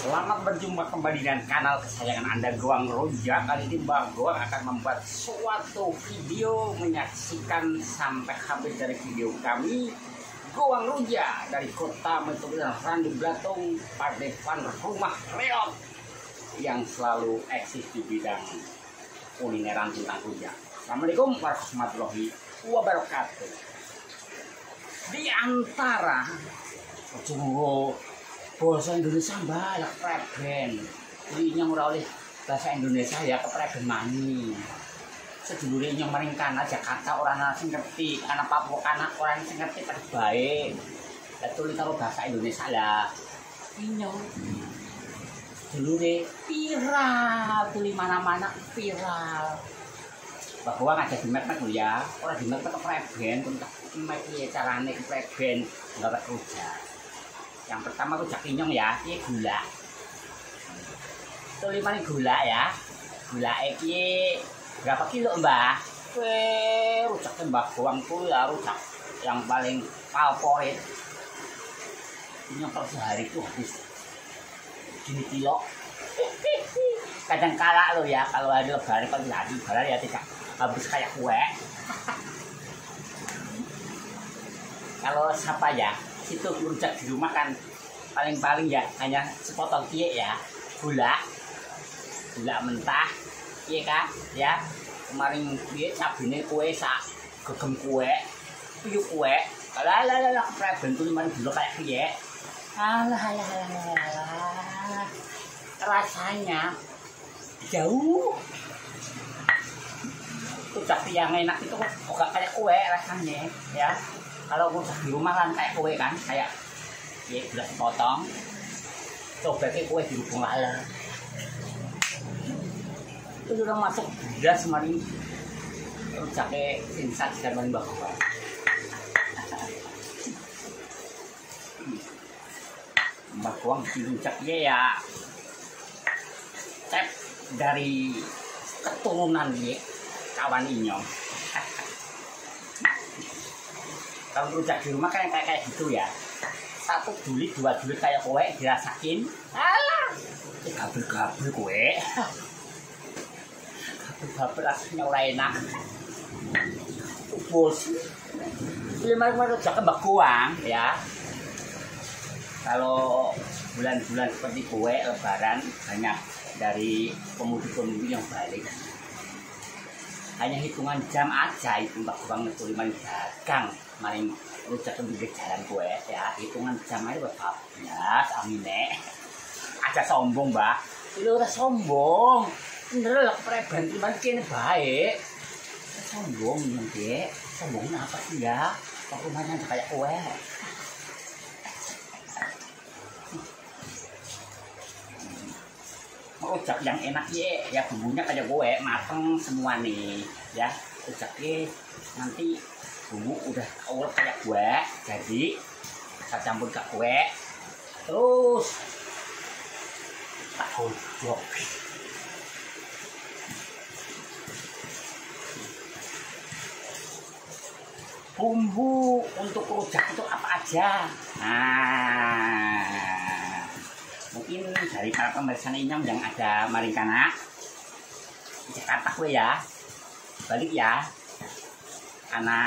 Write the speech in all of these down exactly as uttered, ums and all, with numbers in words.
Selamat berjumpa kembali dengan kanal kesayangan Anda, Goang Rujak. Kali ini Mbak Goang akan membuat suatu video menyaksikan sampai habis dari video kami Goang Rujak dari kota metropolitan Randu Blatung, Padepan Rumah Reot yang selalu eksis di bidang kulineran tentang rujak. Assalamualaikum warahmatullahi wabarakatuh. Di antara Jowo bahasa Indonesia balak preben, ini yang ora oleh bahasa Indonesia ya kepreben mani. Sedulure nyong maring kana Jakarta orang ana sing ngerti, kana Papua kana orang sing ngerti pada baik. Betul kalau bahasa Indonesia lah. Inyong sedulure viral, tuli mana-mana viral. Bahwa ngajak di mek dulu ya, orang di mek kepreben, tentang mek piye carane kepreben nggawe rujak. Yang pertama rujak inyong ya, ini gula. Itu lima gula ya. Gula ini berapa kilo mbak? Weh, rujaknya mbak Goang tuh ya rujak yang paling favorit. Inyong kalau sehari itu habis gini kilo. Kadang kala lo ya, kalau hari lebaran kalau tidak habis lebaran ya tidak habis kayak kue. Kalau siapa ya? Itu rujak di rumah kan paling-paling ya hanya sepotong kie ya, gula gula mentah iya kak ya, kemarin kie cabine kue sak gegem kue piyu kue alah alah alah preben tuh lima gula kayak kie alah alah alah alah rasanya jauh rujak yang enak itu kok gak kayak kue rasanya ya. Kalau rujak di rumah kan kayak kue kan, kayak ya belas potong, coba kayak kue dirubung lala. Itu sudah masuk belas kemarin rujaknya insat zaman Mbak Goang. Mbak Goang bikin rujaknya ya, cep dari keturunan dia kawan inyong. Kalau rujak di rumah kan kayak kayak gitu ya, satu dulit dua dulit kayak kue dirasakin, alah, gabel-gabel kue, gabel-gabel rasanya ora enak, bos. Lima kemarin rujak Mbak Goang ya. Kalau bulan-bulan seperti kue lebaran banyak dari pemudi-pemudi yang balik. Hanya hitungan jam aja itu Mbak Goang ngetuli maring dagang maring rujak di jalan kue ya, hitungan jam aja Bapak belas amine aja sombong Mbak, itu udah sombong bener lah preben cuman kini baik sombong nanti sombongnya apa sih ya, kok rumahnya kayak kue. Rujak yang enak ya, ya bumbunya kayak gue mateng semua nih ya. Rujaknya nanti bumbu udah awal kayak gue, jadi kita campur ke kue, terus tak godok. Bumbu untuk rujak itu apa aja? Nah, mungkin dari para pemirsa inyong yang ada maringkana Jakarta gue ya, balik ya, karena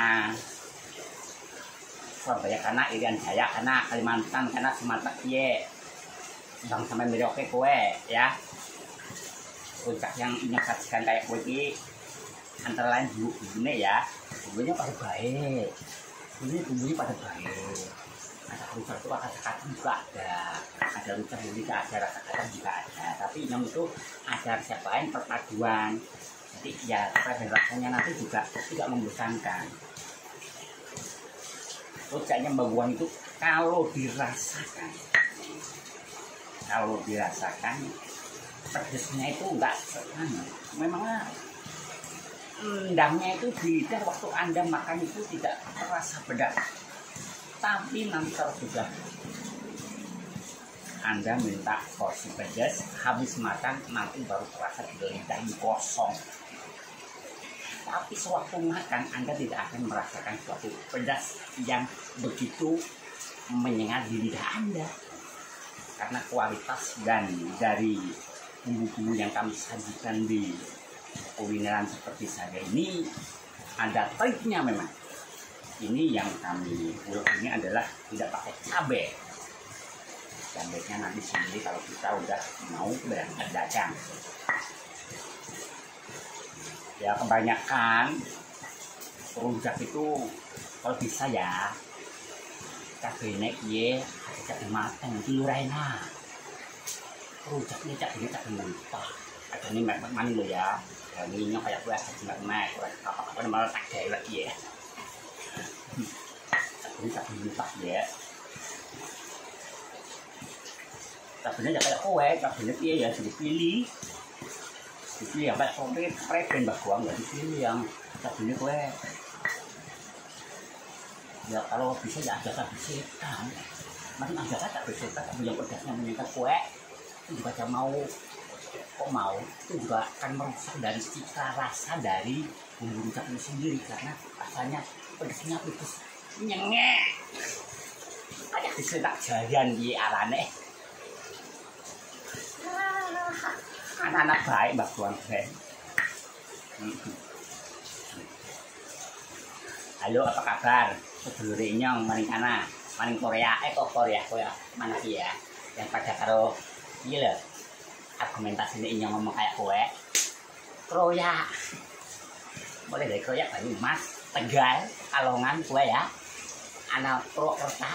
Surabaya karena Irian Jaya karena Kalimantan karena Sumatera ye, bang sampai Merauke kue ya. Rujak yang inyong sajikan kayak kue ini antara lain bumbu bumbunya ya, bumbunya pada baik, bumbunya bumbunya pada baik. Ada rujak itu rasa kacang juga ada, ada rujak juga ada, rasa kacang juga ada. Tapi yang itu ada resep lain perpaduan. Jadi ya rasanya nanti juga tidak membosankan. Rujaknya Mbak Goang itu kalau dirasakan, kalau dirasakan pedesnya itu enggak sekarang. Memang endangnya itu di waktu Anda makan itu tidak terasa pedas. Tapi nanti kalau sudah Anda minta porsi pedas, habis makan nanti baru terasa di lidah kosong. Tapi sewaktu makan Anda tidak akan merasakan suatu pedas yang begitu menyengat di lidah Anda. karena kualitas dan dari bumbu-bumbu yang kami sajikan di kulineran seperti saya ini ada triknya memang. Ini yang kami ulek ini adalah tidak pakai cabai. Cabainya nanti sendiri kalau kita udah mau berangkat dagang. Ya kebanyakan rujak itu kalau bisa ya cabainya ye cabai matang itu lurainya. Rujaknya cabainya cabai mentah. Ada ini mek-mek mani lo ya. Ini nyok kayak gue cabai mek-mek. Apa-apa malah tak kayak lagi ya. Cabainya cabai mentah ya. Cabainya kayak kue, cabainya dia ya sudah pilih. Dipilih yang kayak komplit, preben baguang nggak dipilih yang cabainya kue. Ya kalau bisa ya ada cabai setan. Masih ada kan cabai setan, cabai yang pedasnya meningkat kue. Itu juga mau, kok mau, itu juga akan merusak dari cita rasa dari bumbu rujak ini sendiri karena rasanya pedasnya pedas nyengek. Kayak disetak jalan di arane. Anak-anak baik Mbak Tuan Friend. Halo, apa kabar? Sedulur inyong maring kana, maring Korea, eh kok Korea Korea mana sih ya? Yang pada karo iya lho. Argumentasi inyong ngomong kayak kowe. Korea. Boleh dari Korea Banyumas, Mas, Tegal, Kalongan kowe ya. Anak Purwokerta.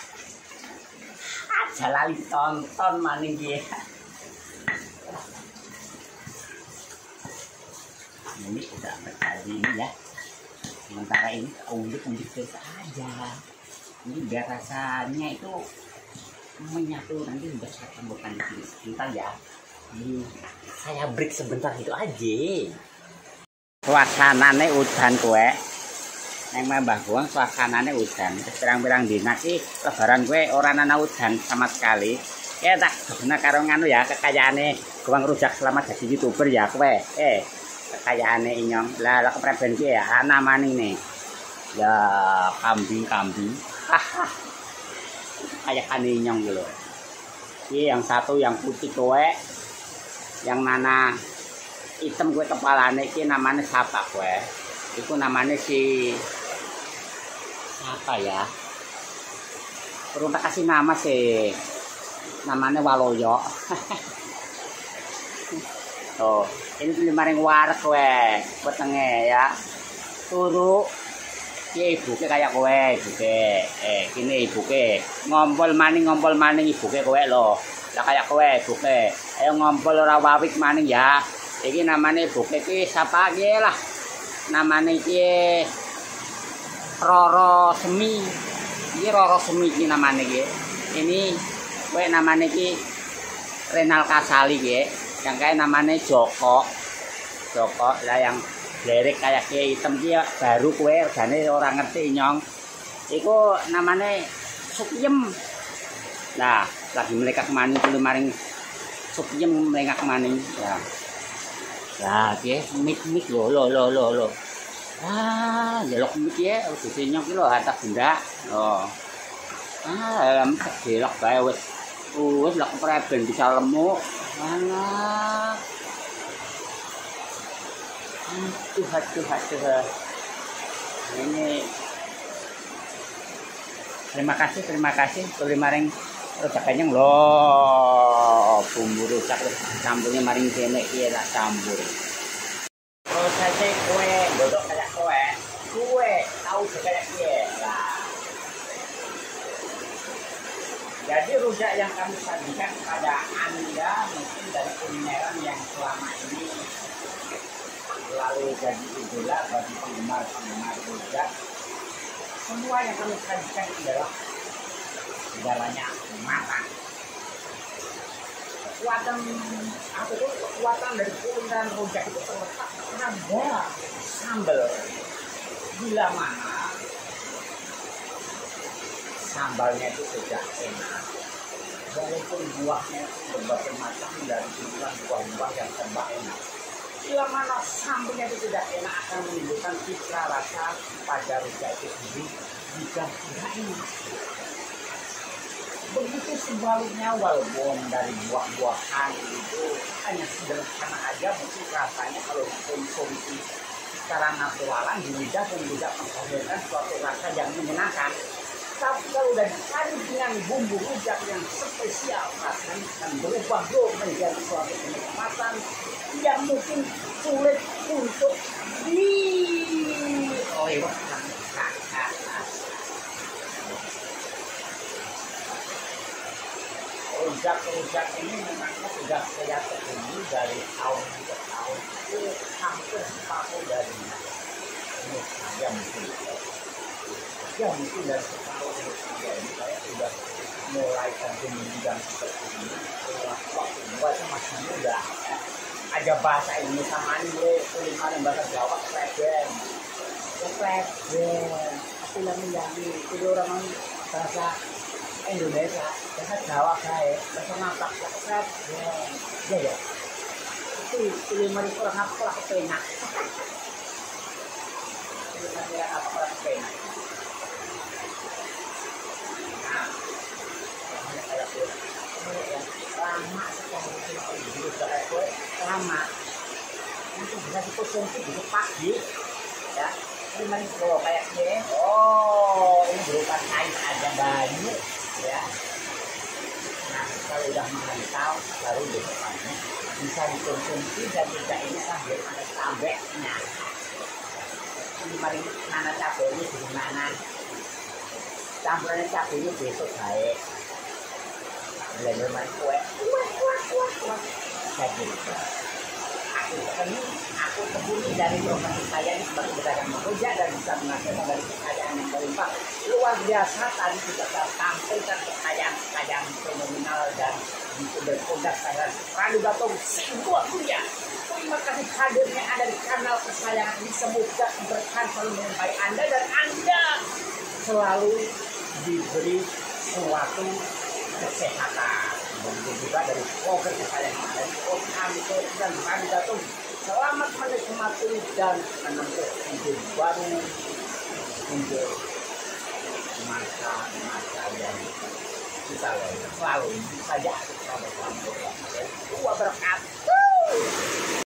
Aja lali tonton maning ki. Ini udah berkali ini ya. Sementara ini udik-udik biasa aja. Ini biar rasanya itu menyatu, nanti udah saya tambahkan di sini sebentar ya. Ini saya break sebentar gitu aja. Suasanane udan kowe. Neng Mbah Guang suasanane udan. Pirang-pirang dina iki lebaran kowe ora ana udan sama sekali. Ya tak bener karo nganu ya kekayaane Guang Rujak selamat jadi YouTuber ya kowe. Eh kekayaane inyong. Lah lek preben ki ya namane nih. Ya kambing-kambing. Kayak ane inyong gitu. Ini yang satu yang putih kowe. Yang nana hitam gue kepalane iki namanya siapa kowe? Itu namanya si apa ya? Perlu tak kasih nama sih. Namanya Waloyo. Oh, ini lima warak kowe, wetenge ya. Turu ki ibuke kayak kowe, ibuke. Eh, kini ibuke. Ngompol maning ngompol maning ibuke kowe lho. Lah kayak kowe ibuke. Ayo ngompol ora wawit maning ya. Iki namanya ibuke ki sapa ki lah. Namanya ki Roro Semi. Iki Roro Semi ki namanya ki. Ini kowe namanya ki Renal Kasali ki. Yang kayak namanya Joko. Joko lah yang Lerek kayak kayak hitam dia baru kue jane orang ngerti nyong. Iku namanya Supiem. Nah, lagi mereka kemana dulu maring Supiem mereka kemana ya. Lah, dia mik-mik lo lo lo lo lo. Ah, jelok mik ya, udah nyong ki lo atas benda. Oh. Ah, lem jelok bae wis. Wis lek preben bisa lemuk. Mana? Aduh, aduh, aduh. Ini terima kasih, terima kasih tuli maring rujak kenyang loh. Bumbu rujak campurnya maring kene iki tak campur. Prosesnya kue, dodok kayak kue. Kue tahu kayak piye lah. Jadi rujak yang kami sajikan kepada Anda mungkin dari kulineran yang selama ini lalu jadi idola bagi penggemar-penggemar rujak. Semua yang kami sajikan adalah segalanya matang. Kekuatan apa itu kekuatan dari kulineran rujak itu terletak pada sambal. Bila mana sambalnya itu sudah enak, walaupun buahnya berbagai macam dari jumlah buah-buah yang serba enak. Bila mana sambalnya itu tidak enak akan menimbulkan citra rasa pada rujak itu sendiri juga tidak enak. Begitu sebaliknya, walaupun dari buah-buahan itu hanya sederhana aja, mungkin rasanya kalau konsumsi secara naturalan di lidah pun tidak menghasilkan suatu rasa yang menyenangkan. Tapi kalau udah dikali dengan bumbu rujak yang spesial, rasanya akan berubah bro menjadi suatu kenikmatan yang mungkin sulit untuk dilewatkan. Rujak-rujak ini memangnya sudah saya tekuni dari tahun ke tahun itu hampir separuh dari ini saya mungkin ya mungkin dari setahun saya ini saya sudah mulai tekuni bidang seperti ini waktu buatnya masih muda ya. Ada bahasa Indonesia mani kuliah bahasa Jawa kreben kreben aku yang menjadi itu orang bahasa Indonesia, bahasa Jawa kayak bahasa Natak, bahasa ya ya, itu lima ribu orang apa orang kepenak, lima ribu apa orang kepenak. Nah, kayak itu, yang lama sekali itu kayak gue lama, itu bisa dikonsumsi besok pagi, ya. Ini ribu kayak gini, oh ini berupa kain ada banyak. Ya, nah kalau udah menghantam baru besok pagi bisa dikonsumsi dan tidak ini sambil ada cabenya. Ini mari mana cabenya di mana? Campurannya cabenya besok baik. Blender main kue, kue kue kue kue. Saya gitu. Aku ketemu, aku kebuni dari profesi saya ini sebagai pedagang rujak dan bisa menghasilkan dari kekayaan yang berlimpah luar biasa. Tadi kita tampilkan kekayaan-kekayaan fenomenal dan berproduk saya Radu Batung sebuah kuliah. Terima kasih hadirnya ada di kanal kesayangan ini, semoga berkah selalu menyertai Anda dan Anda selalu diberi suatu kesehatan. Begitu juga dari vlogger kesayangan dari Om Anto dan Radu Batung. Selamat menikmati dan menempuh hidup baru untuk masa-masa yang kita selalu saja kita bersama. Wabarakatuh.